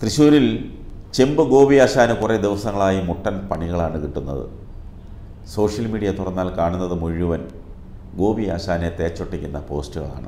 തൃശ്ശൂരിൽ ചെമ്പ് ഗോപി ആശാന് കുറേ ദിവസങ്ങളായി മുട്ടൻ പണികളാണ് കിട്ടുന്നത്. സോഷ്യൽ മീഡിയ തുറന്നാൽ കാണുന്നത് മുഴുവൻ ഗോപി ആശാനെ തേച്ചൊട്ടിക്കുന്ന പോസ്റ്റുകളാണ്.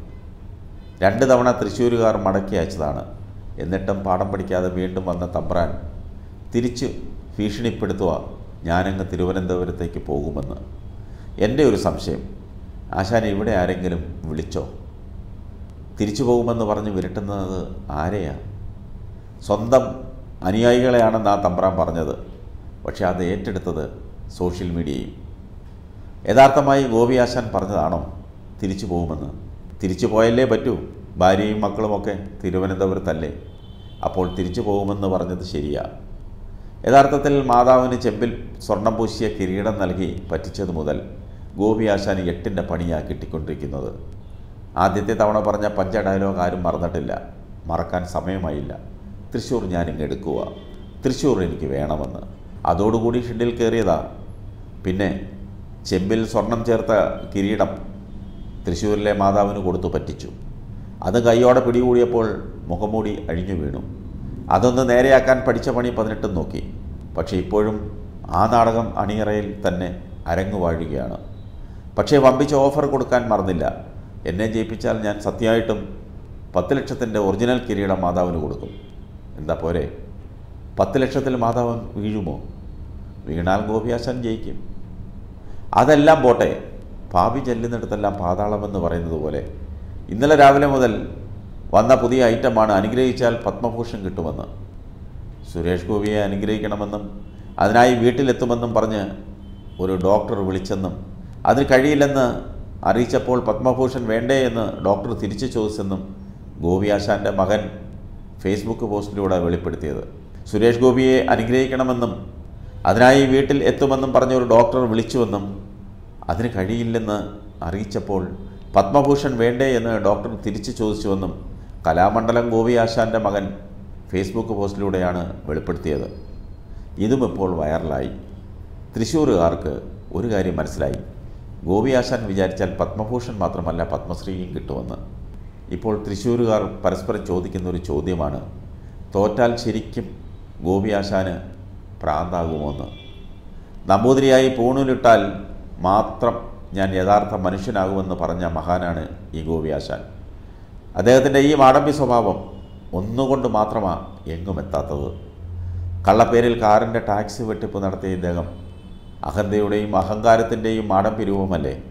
2 തവണ തൃശ്ശൂരുകാർ മടക്കി അയച്ചതാണ്. എന്നിട്ടും പാഠം പഠിക്കാതെ വീണ്ടും വന്ന തമ്പ്രാൻ തിരിച്ച് ഭീഷണിപ്പെടുത്തുക, ഞാനങ്ങ് തിരുവനന്തപുരത്തേക്ക് പോകുമെന്ന്. എൻ്റെ ഒരു സംശയം, ആശാൻ ഇവിടെ ആരെങ്കിലും വിളിച്ചോ? തിരിച്ചു പോകുമെന്ന് പറഞ്ഞ് വിരട്ടുന്നത് ആരെയാ? സ്വന്തം അനുയായികളെയാണെന്ന് ആ തമ്പ്രാൻ പറഞ്ഞത്. പക്ഷേ അത് ഏറ്റെടുത്തത് സോഷ്യൽ മീഡിയയും. യഥാർത്ഥമായി ഗോപി ആശാൻ പറഞ്ഞതാണോ തിരിച്ചു പോകുമെന്ന്? തിരിച്ചു പോയല്ലേ പറ്റൂ, ഭാര്യയും മക്കളുമൊക്കെ തിരുവനന്തപുരത്തല്ലേ. അപ്പോൾ തിരിച്ചു പോകുമെന്ന് പറഞ്ഞത് ശരിയാ. യഥാർത്ഥത്തിൽ മാതാവിന് ചെമ്പിൽ സ്വർണം പൂശിയ കിരീടം നൽകി പറ്റിച്ചത് മുതൽ ഗോപി ആശാന് 8ൻ്റെ പണിയാണ് കിട്ടിക്കൊണ്ടിരിക്കുന്നത്. ആദ്യത്തെ തവണ പറഞ്ഞ പഞ്ച ഡയലോഗ് ആരും മറന്നിട്ടില്ല, മറക്കാൻ സമയമായില്ല. തൃശ്ശൂർ ഞാനിങ്ങെടുക്കുക, തൃശ്ശൂർ എനിക്ക് വേണമെന്ന്. അതോടുകൂടി ഷെഡിൽ കയറിയതാ. പിന്നെ ചെമ്പിൽ സ്വർണം ചേർത്ത കിരീടം തൃശ്ശൂരിലെ മാതാവിന് കൊടുത്തു പറ്റിച്ചു. അത് കൈയോടെ പിടികൂടിയപ്പോൾ മുഖംമൂടി അഴിഞ്ഞു വീണു. അതൊന്ന് നേരെയാക്കാൻ പഠിച്ച പണി 18 നോക്കി. പക്ഷേ ഇപ്പോഴും ആ നാടകം അണിയറയിൽ തന്നെ അരങ്ങു വാഴുകയാണ്. പക്ഷേ വമ്പിച്ച ഓഫർ കൊടുക്കാൻ മറന്നില്ല. എന്നെ ജയിപ്പിച്ചാൽ ഞാൻ സത്യമായിട്ടും 10 ലക്ഷത്തിൻ്റെ ഒറിജിനൽ കിരീടം മാതാവിന് കൊടുക്കും. എന്താ പോരെ? 10 ലക്ഷത്തിൽ മാതാവ് വീഴുമോ? വീണാൽ ഗോപി ആശാൻ ജയിക്കും. അതെല്ലാം പോട്ടെ, പാപി ചെല്ലുന്നിടത്തെല്ലാം പാതാളമെന്ന് പറയുന്നത് പോലെ ഇന്നലെ രാവിലെ മുതൽ വന്ന പുതിയ ഐറ്റമാണ് അനുഗ്രഹിച്ചാൽ പത്മഭൂഷൺ കിട്ടുമെന്ന്. സുരേഷ് ഗോപിയെ അനുഗ്രഹിക്കണമെന്നും അതിനായി വീട്ടിലെത്തുമെന്നും പറഞ്ഞ് ഒരു ഡോക്ടർ വിളിച്ചെന്നും അതിന് കഴിയില്ലെന്ന് അറിയിച്ചപ്പോൾ പത്മഭൂഷൺ വേണ്ടേ എന്ന് ഡോക്ടർ തിരിച്ചു ചോദിച്ചെന്നും ഗോപി ആശാൻ്റെ മകൻ ഫേസ്ബുക്ക് പോസ്റ്റിലൂടെ വെളിപ്പെടുത്തിയത്. സുരേഷ് ഗോപിയെ അനുഗ്രഹിക്കണമെന്നും അതിനായി വീട്ടിൽ എത്തുമെന്നും പറഞ്ഞൊരു ഡോക്ടർ വിളിച്ചുവെന്നും അതിന് കഴിയില്ലെന്ന് അറിയിച്ചപ്പോൾ പത്മഭൂഷൺ വേണ്ടേ എന്ന് ഡോക്ടർ തിരിച്ചു ചോദിച്ചുവെന്നും കലാമണ്ഡലം ഗോപി ആശാൻ്റെ മകൻ ഫേസ്ബുക്ക് പോസ്റ്റിലൂടെയാണ് വെളിപ്പെടുത്തിയത്. ഇതും ഇപ്പോൾ വൈറലായി. തൃശ്ശൂരുകാർക്ക് ഒരു കാര്യം മനസ്സിലായി, ഗോപി ആശാൻ വിചാരിച്ചാൽ പത്മഭൂഷൺ മാത്രമല്ല പത്മശ്രീയും കിട്ടുമെന്ന്. ഇപ്പോൾ തൃശ്ശൂരുകാർ പരസ്പരം ചോദിക്കുന്നൊരു ചോദ്യമാണ്, തോറ്റാൽ ശരിക്കും ഗോപി ആശാന് പ്രാന്താകുമോയെന്ന്. നമ്പൂതിരിയായി പൂണൂലിട്ടാൽ മാത്രം ഞാൻ യഥാർത്ഥ മനുഷ്യനാകുമെന്ന് പറഞ്ഞ മഹാനാണ് ഈ ഗോപി ആശാൻ. അദ്ദേഹത്തിൻ്റെ ഈ മാടമ്പി സ്വഭാവം ഒന്നുകൊണ്ട് മാത്രമാണ് എങ്ങും എത്താത്തത്. കള്ളപ്പേരിൽ കാറിൻ്റെ ടാക്സി വെട്ടിപ്പ് നടത്തിയ ഇദ്ദേഹം അഹന്തയുടെയും അഹങ്കാരത്തിൻ്റെയും മാടമ്പി രൂപമല്ലേ.